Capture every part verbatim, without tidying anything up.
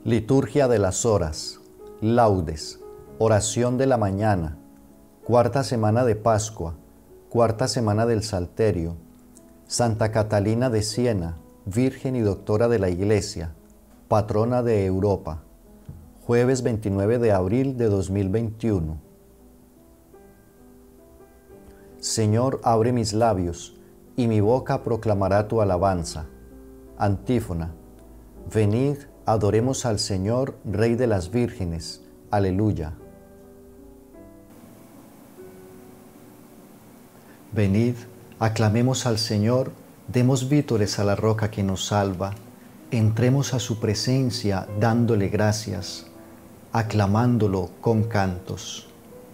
Liturgia de las Horas, Laudes, Oración de la Mañana, Cuarta Semana de Pascua, Cuarta Semana del Salterio, Santa Catalina de Siena, Virgen y Doctora de la Iglesia, Patrona de Europa, jueves veintinueve de abril de dos mil veintiuno. Señor, abre mis labios, y mi boca proclamará tu alabanza. Antífona. Venid, adoremos al Señor, Rey de las vírgenes. Aleluya. Venid, aclamemos al Señor, demos vítores a la roca que nos salva, entremos a su presencia dándole gracias, aclamándolo con cantos.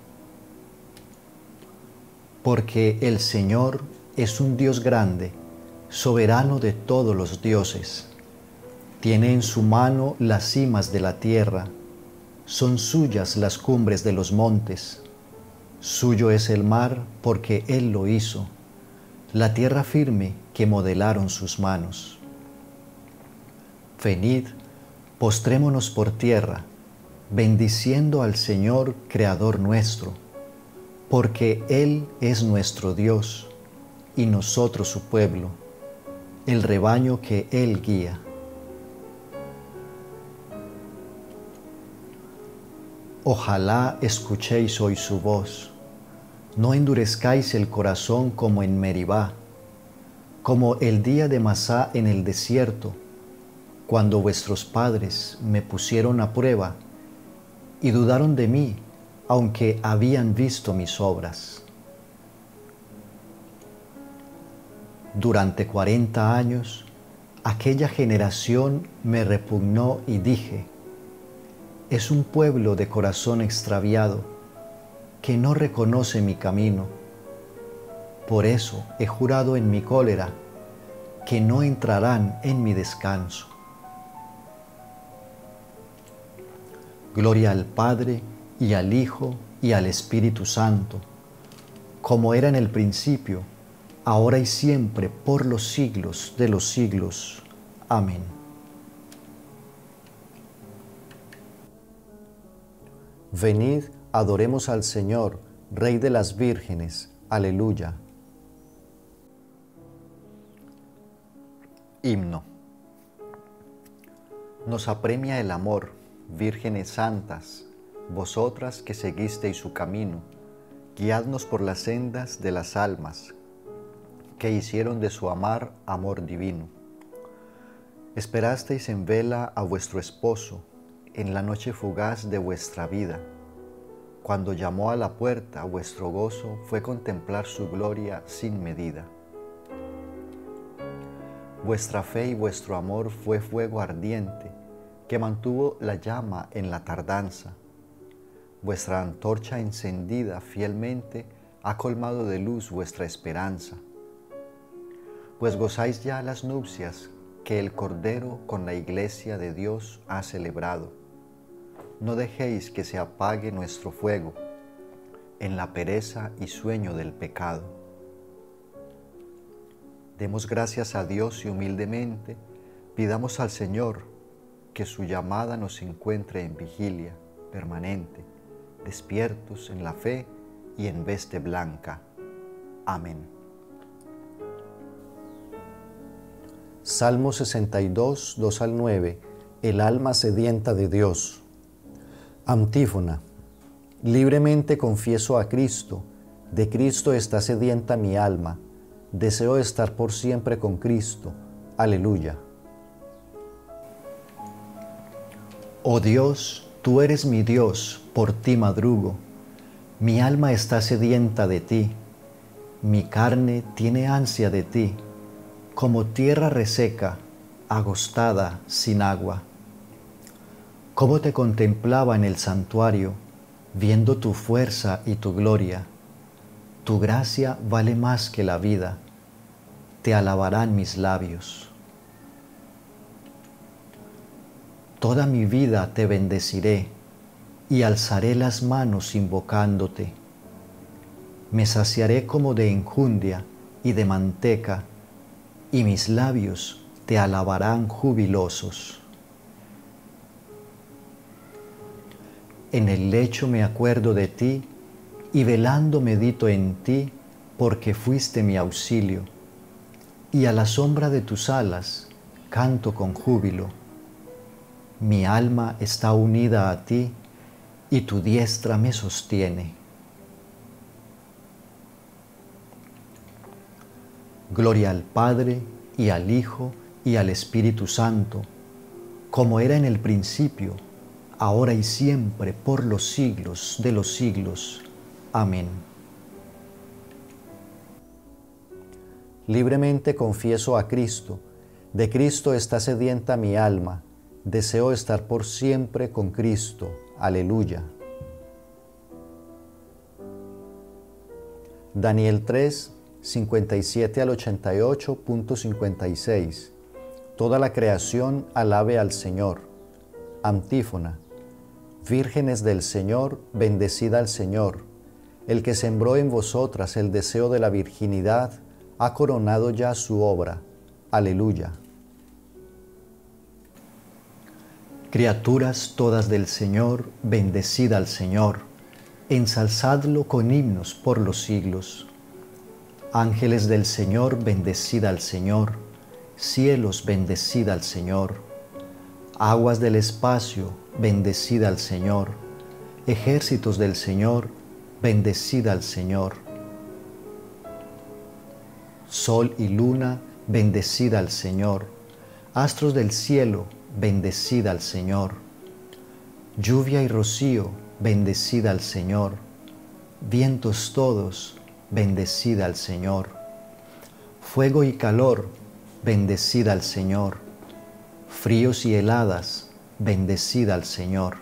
Porque el Señor es un Dios grande, soberano de todos los dioses. Tiene en su mano las cimas de la tierra, son suyas las cumbres de los montes. Suyo es el mar porque Él lo hizo, la tierra firme que modelaron sus manos. Venid, postrémonos por tierra, bendiciendo al Señor, Creador nuestro, porque Él es nuestro Dios y nosotros su pueblo, el rebaño que Él guía. Ojalá escuchéis hoy su voz, no endurezcáis el corazón como en Meribá, como el día de Masá en el desierto, cuando vuestros padres me pusieron a prueba y dudaron de mí, aunque habían visto mis obras. Durante cuarenta años, aquella generación me repugnó y dije, es un pueblo de corazón extraviado, que no reconoce mi camino. Por eso he jurado en mi cólera, que no entrarán en mi descanso. Gloria al Padre, y al Hijo, y al Espíritu Santo, como era en el principio, ahora y siempre, por los siglos de los siglos. Amén. Venid, adoremos al Señor, Rey de las vírgenes. Aleluya. Himno. Nos apremia el amor, vírgenes santas, vosotras que seguisteis su camino, guiadnos por las sendas de las almas, que hicieron de su amar amor divino. Esperasteis en vela a vuestro esposo, en la noche fugaz de vuestra vida. Cuando llamó a la puerta, vuestro gozo fue contemplar su gloria sin medida. Vuestra fe y vuestro amor fue fuego ardiente, que mantuvo la llama en la tardanza. Vuestra antorcha encendida fielmente ha colmado de luz vuestra esperanza. Pues gozáis ya las nupcias que el Cordero con la Iglesia de Dios ha celebrado. No dejéis que se apague nuestro fuego en la pereza y sueño del pecado. Demos gracias a Dios y humildemente pidamos al Señor que su llamada nos encuentre en vigilia permanente, despiertos en la fe y en veste blanca. Amén. Salmo sesenta y dos, dos al nueve. El alma sedienta de Dios. Antífona. Libremente confieso a Cristo, de Cristo está sedienta mi alma, deseo estar por siempre con Cristo. Aleluya. Oh Dios, tú eres mi Dios, por ti madrugo, mi alma está sedienta de ti, mi carne tiene ansia de ti, como tierra reseca, agostada sin agua. Cómo te contemplaba en el santuario, viendo tu fuerza y tu gloria. Tu gracia vale más que la vida, te alabarán mis labios. Toda mi vida te bendeciré y alzaré las manos invocándote. Me saciaré como de enjundia y de manteca, y mis labios te alabarán jubilosos. En el lecho me acuerdo de ti, y velando medito en ti, porque fuiste mi auxilio. Y a la sombra de tus alas canto con júbilo. Mi alma está unida a ti, y tu diestra me sostiene. Gloria al Padre, y al Hijo, y al Espíritu Santo, como era en el principio, ahora y siempre, por los siglos de los siglos. Amén. Libremente confieso a Cristo, de Cristo está sedienta mi alma, deseo estar por siempre con Cristo. Aleluya. Daniel tres, cincuenta y siete al ochenta y ocho punto cincuenta y seis. Toda la creación alabe al Señor. Antífona. Vírgenes del Señor, bendecida al Señor. El que sembró en vosotras el deseo de la virginidad, ha coronado ya su obra. Aleluya. Criaturas todas del Señor, bendecida al Señor, ensalzadlo con himnos por los siglos. Ángeles del Señor, bendecida al Señor, cielos, bendecida al Señor, aguas del espacio, bendecida al Señor, ejércitos del Señor, bendecida al Señor. Sol y luna, bendecida al Señor, astros del cielo, bendecida al Señor. Lluvia y rocío, bendecida al Señor. Vientos todos, bendecida al Señor. Fuego y calor, bendecida al Señor. Fríos y heladas, bendecida al Señor.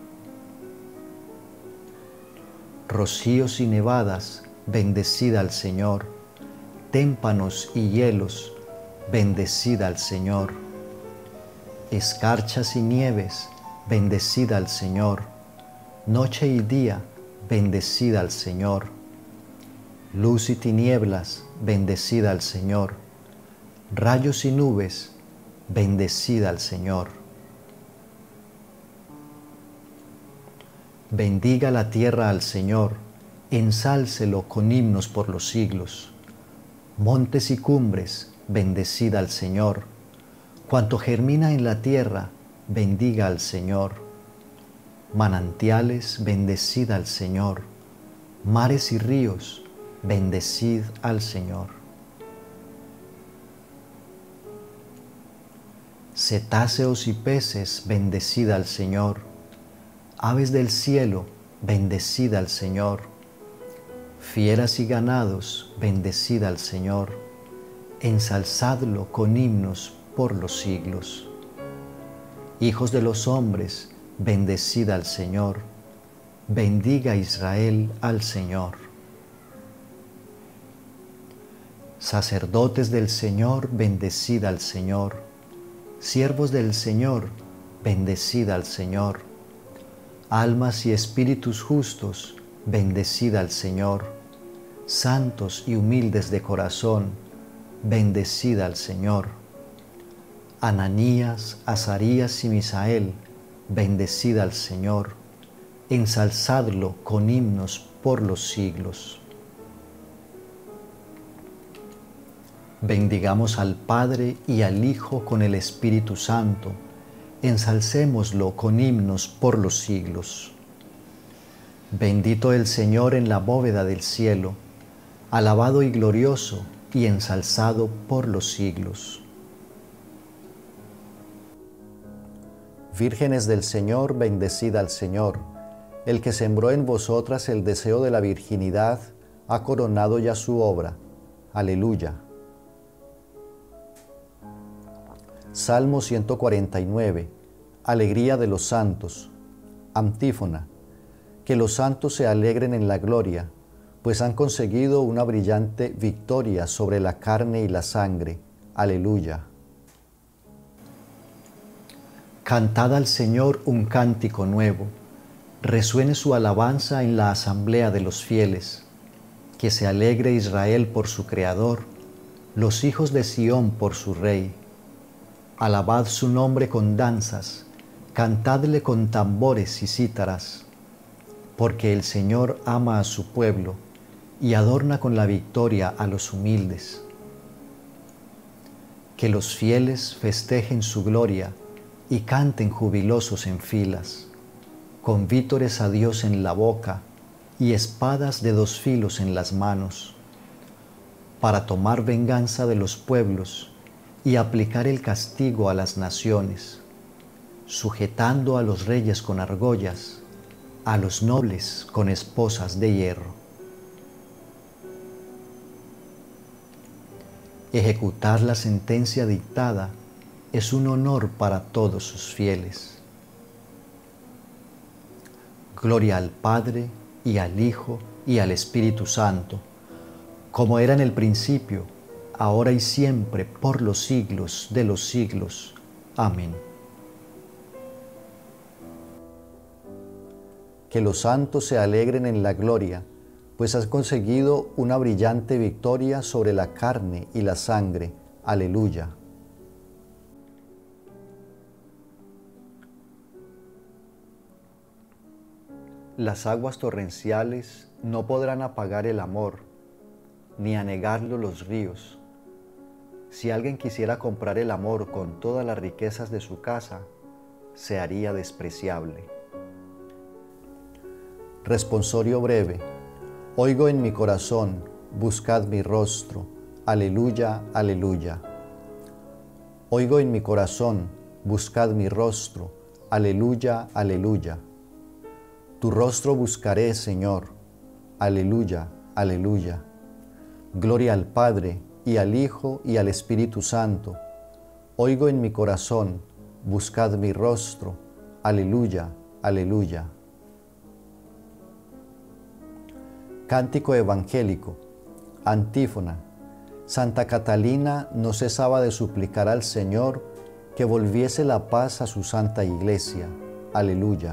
Rocíos y nevadas, bendecida al Señor. Témpanos y hielos, bendecida al Señor. Escarchas y nieves, bendecida al Señor. Noche y día, bendecida al Señor. Luz y tinieblas, bendecida al Señor. Rayos y nubes, bendecida al Señor. Bendiga la tierra al Señor, ensálcelo con himnos por los siglos. Montes y cumbres, bendecida al Señor. Cuanto germina en la tierra, bendiga al Señor. Manantiales, bendecida al Señor. Mares y ríos, bendecid al Señor. Cetáceos y peces, bendecida al Señor. Aves del cielo, bendecida al Señor. Fieras y ganados, bendecida al Señor. Ensalzadlo con himnos por los siglos. Hijos de los hombres, bendecida al Señor. Bendiga Israel al Señor. Sacerdotes del Señor, bendecida al Señor. Siervos del Señor, bendecida al Señor. Almas y espíritus justos, bendecida al Señor. Santos y humildes de corazón, bendecida al Señor. Ananías, Azarías y Misael, bendecida al Señor. Ensalzadlo con himnos por los siglos. Bendigamos al Padre y al Hijo con el Espíritu Santo. Ensalcémoslo con himnos por los siglos. Bendito el Señor en la bóveda del cielo, alabado y glorioso y ensalzado por los siglos. Vírgenes del Señor, bendecida al Señor. El que sembró en vosotras el deseo de la virginidad, ha coronado ya su obra. Aleluya. Salmo ciento cuarenta y nueve. Alegría de los santos. Antífona. Que los santos se alegren en la gloria, pues han conseguido una brillante victoria sobre la carne y la sangre. Aleluya. Cantad al Señor un cántico nuevo. Resuene su alabanza en la asamblea de los fieles. Que se alegre Israel por su Creador, los hijos de Sión por su Rey. Alabad su nombre con danzas, cantadle con tambores y cítaras, porque el Señor ama a su pueblo y adorna con la victoria a los humildes. Que los fieles festejen su gloria y canten jubilosos en filas, con vítores a Dios en la boca y espadas de dos filos en las manos, para tomar venganza de los pueblos y aplicar el castigo a las naciones, sujetando a los reyes con argollas, a los nobles con esposas de hierro. Ejecutar la sentencia dictada es un honor para todos sus fieles. Gloria al Padre, y al Hijo, y al Espíritu Santo, como era en el principio, ahora y siempre, por los siglos de los siglos. Amén. Que los santos se alegren en la gloria, pues has conseguido una brillante victoria sobre la carne y la sangre. Aleluya. Las aguas torrenciales no podrán apagar el amor, ni anegarlo los ríos. Si alguien quisiera comprar el amor con todas las riquezas de su casa, se haría despreciable. Responsorio breve. Oigo en mi corazón, buscad mi rostro. Aleluya, aleluya. Oigo en mi corazón, buscad mi rostro. Aleluya, aleluya. Tu rostro buscaré, Señor. Aleluya, aleluya. Gloria al Padre, y al Hijo, y al Espíritu Santo. Oigo en mi corazón, buscad mi rostro. Aleluya, aleluya. Cántico evangélico. Antífona. Santa Catalina no cesaba de suplicar al Señor que volviese la paz a su santa iglesia. Aleluya.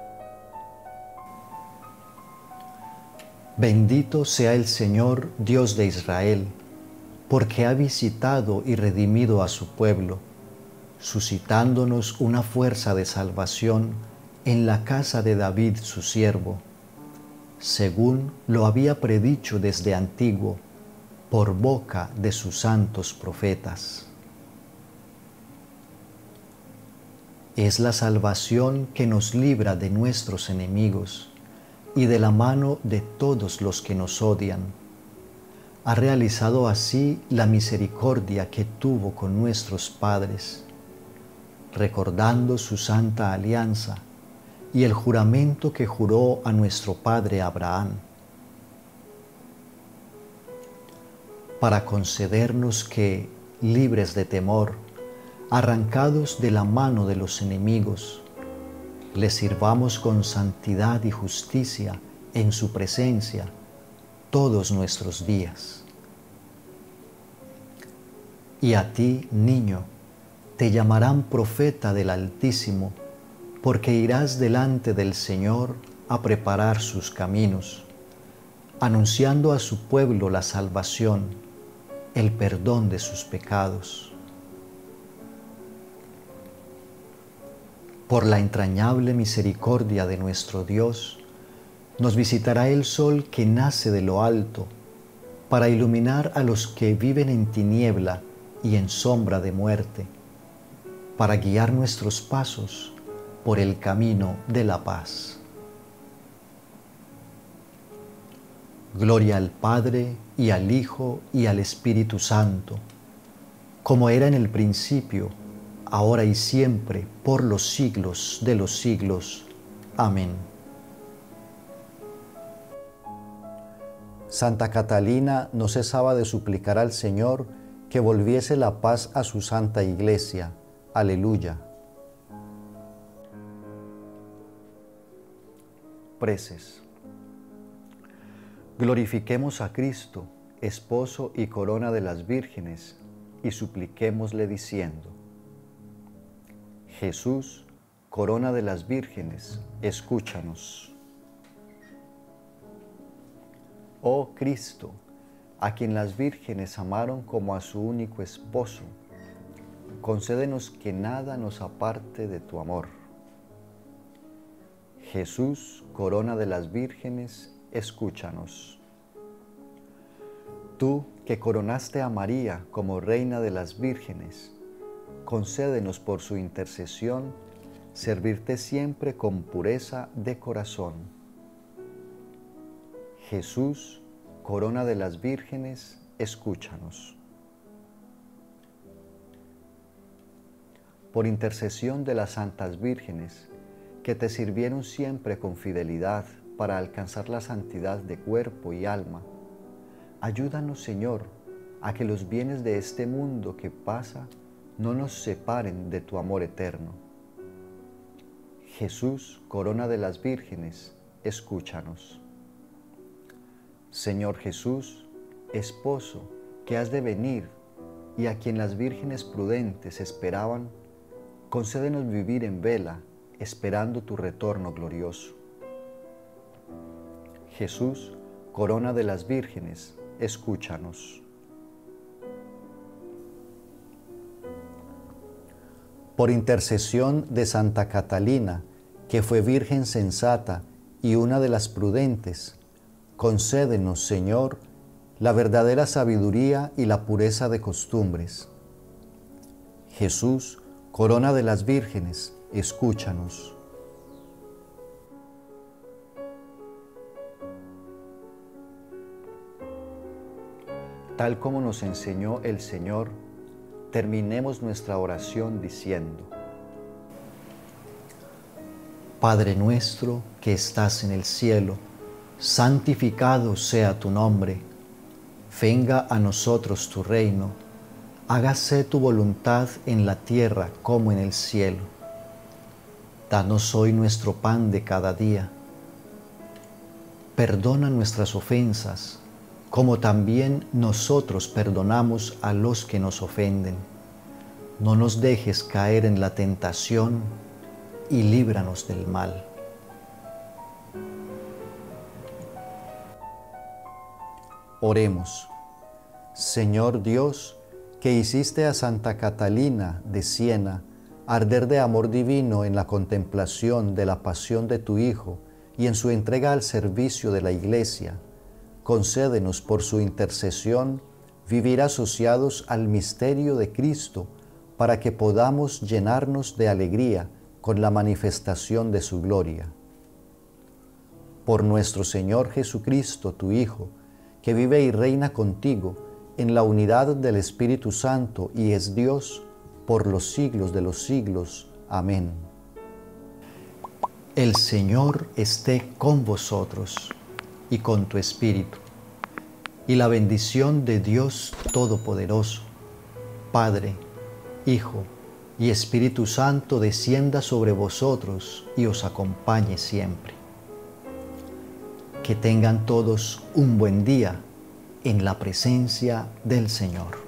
Bendito sea el Señor, Dios de Israel, porque ha visitado y redimido a su pueblo, suscitándonos una fuerza de salvación en la casa de David su siervo, según lo había predicho desde antiguo, por boca de sus santos profetas. Es la salvación que nos libra de nuestros enemigos y de la mano de todos los que nos odian. Ha realizado así la misericordia que tuvo con nuestros padres, recordando su santa alianza y el juramento que juró a nuestro padre Abraham, para concedernos que, libres de temor, arrancados de la mano de los enemigos, le sirvamos con santidad y justicia en su presencia todos nuestros días. Y a ti, niño, te llamarán profeta del Altísimo, porque irás delante del Señor a preparar sus caminos, anunciando a su pueblo la salvación, el perdón de sus pecados. Por la entrañable misericordia de nuestro Dios, nos visitará el sol que nace de lo alto, para iluminar a los que viven en tiniebla y en sombra de muerte, para guiar nuestros pasos por el camino de la paz. Gloria al Padre, y al Hijo, y al Espíritu Santo, como era en el principio, ahora y siempre, por los siglos de los siglos. Amén. Santa Catalina no cesaba de suplicar al Señor que volviese la paz a su santa iglesia. Aleluya. Preces. Glorifiquemos a Cristo, esposo y corona de las vírgenes, y supliquémosle diciendo: Jesús, corona de las vírgenes, escúchanos. Oh Cristo, a quien las vírgenes amaron como a su único esposo, concédenos que nada nos aparte de tu amor. Jesús, corona de las vírgenes, escúchanos. Tú que coronaste a María como reina de las vírgenes, concédenos por su intercesión servirte siempre con pureza de corazón. Jesús, corona de las vírgenes, escúchanos. Por intercesión de las santas vírgenes, que te sirvieron siempre con fidelidad para alcanzar la santidad de cuerpo y alma, ayúdanos, Señor, a que los bienes de este mundo que pasa no nos separen de tu amor eterno. Jesús, corona de las vírgenes, escúchanos. Señor Jesús, esposo que has de venir y a quien las vírgenes prudentes esperaban, concédenos vivir en vela, esperando tu retorno glorioso. Jesús, corona de las vírgenes, escúchanos. Por intercesión de Santa Catalina, que fue virgen sensata y una de las prudentes, concédenos, Señor, la verdadera sabiduría y la pureza de costumbres. Jesús, corona de las vírgenes, escúchanos. Tal como nos enseñó el Señor, terminemos nuestra oración diciendo: Padre nuestro que estás en el cielo, santificado sea tu nombre. Venga a nosotros tu reino. Hágase tu voluntad en la tierra como en el cielo. Danos hoy nuestro pan de cada día. Perdona nuestras ofensas, como también nosotros perdonamos a los que nos ofenden. No nos dejes caer en la tentación y líbranos del mal. Oremos. Señor Dios, que hiciste a Santa Catalina de Siena arder de amor divino en la contemplación de la pasión de tu Hijo y en su entrega al servicio de la Iglesia, concédenos por su intercesión vivir asociados al misterio de Cristo, para que podamos llenarnos de alegría con la manifestación de su gloria. Por nuestro Señor Jesucristo, tu Hijo, que vive y reina contigo en la unidad del Espíritu Santo y es Dios por los siglos de los siglos. Amén. El Señor esté con vosotros y con tu espíritu, y la bendición de Dios Todopoderoso, Padre, Hijo y Espíritu Santo descienda sobre vosotros y os acompañe siempre. Que tengan todos un buen día en la presencia del Señor.